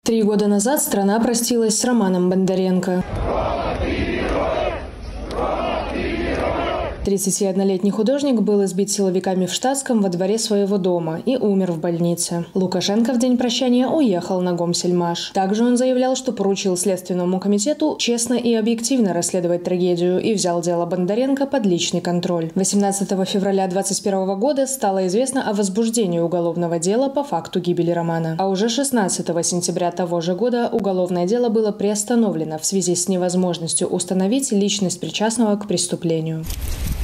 3 года назад страна простилась с Романом Бондаренко. 31-летний художник был избит силовиками в Штатском во дворе своего дома и умер в больнице. Лукашенко в день прощания уехал на Гомсельмаш. Также он заявлял, что поручил Следственному комитету честно и объективно расследовать трагедию и взял дело Бондаренко под личный контроль. 18 февраля 2021 года стало известно о возбуждении уголовного дела по факту гибели Романа. А уже 16 сентября того же года уголовное дело было приостановлено в связи с невозможностью установить личность причастного к преступлению.